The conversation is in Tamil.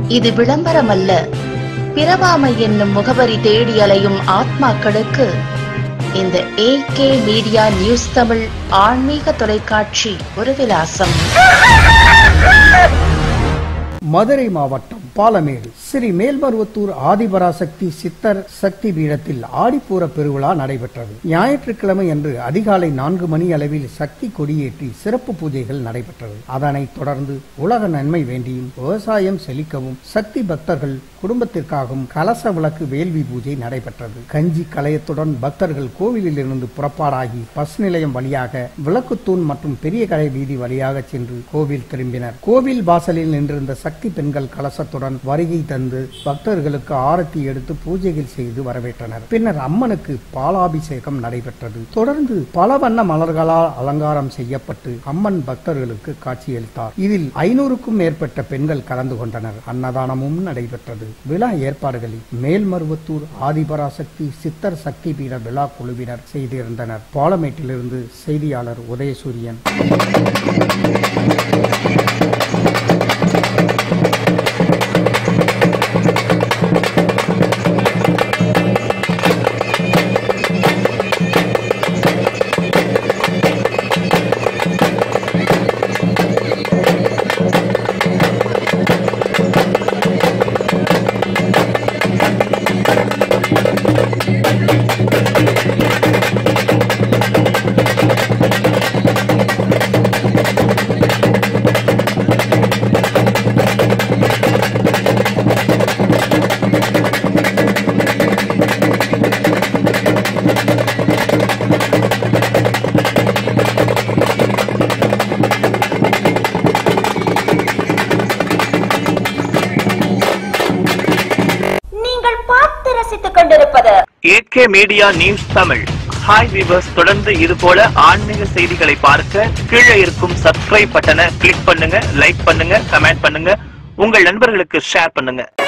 இது விளம்பரமல்ல. பிரபாமை என்னும் முகவரி தேடி அலையும் ஆத்மாக்களுக்கு இந்த AK மீடியா நியூஸ் தமிழ் ஆன்மீக தொலைக்காட்சி ஒரு விலாசம். மதுரை மாவட்டம் பாலமேடு ஸ்ரீ மேல்மருவத்தூர் ஆதிபராசக்தி சித்தர் சக்தி பீடத்தில் ஆடிப்பூர பெருவிழா நடைபெற்றது. ஞாயிற்றுக்கிழமை அன்று அதிகாலை 4 மணி அளவில் சக்தி கொடியேற்றி சிறப்பு பூஜைகள் நடைபெற்றது. அதனைத் தொடர்ந்து உலக நன்மை வேண்டியும் விவசாயம் செழிக்கவும் சக்தி பக்தர்கள் குடும்பத்திற்காகவும் கலச விளக்கு வேள்வி பூஜை நடைபெற்றது. கஞ்சி கலையத்துடன் பக்தர்கள் கோவிலில் இருந்து புறப்பாடாகி பஸ் நிலையம் வழியாக விளக்குத்தூண் மற்றும் பெரிய கடை வீதி வழியாக சென்று கோவில் திரும்பினர். கோவில் வாசலில் நின்றிருந்த சக்தி பெண்கள் கலசத்துடன் வருகை தந்து பக்தர்களுக்கு ஆரத்தி எடுத்து பூஜைகள் செய்து வரவேற்றனர். பின்னர் அம்மனுக்கு பாலாபிஷேகம் நடைபெற்றது. தொடர்ந்து பல வண்ண மலர்களால் அலங்காரம் செய்யப்பட்டு அம்மன் பக்தர்களுக்கு காட்சியளித்தார். இதில் 500க்கும் மேற்பட்ட பெண்கள் கலந்து கொண்டனர். அன்னதானமும் நடைபெற்றது. விழா ஏற்பாடுகளில் மேல்மருவத்தூர் ஆதிபராசக்தி சித்தர் சக்தி பீட விழா குழுவினர் செய்திருந்தனர். பாலமேட்டிலிருந்து செய்தியாளர் Udhayasuriyan. AK media news Tamil. Hi viewers, தொடர்ந்து இது போல ஆன்மீக செய்திகளை பார்க்க கீழே இருக்கும் சப்ஸ்கிரைப் பட்டனை கிளிக் பண்ணுங்க, லைக் பண்ணுங்க, கமெண்ட் பண்ணுங்க, உங்கள் நண்பர்களுக்கு ஷேர் பண்ணுங்க.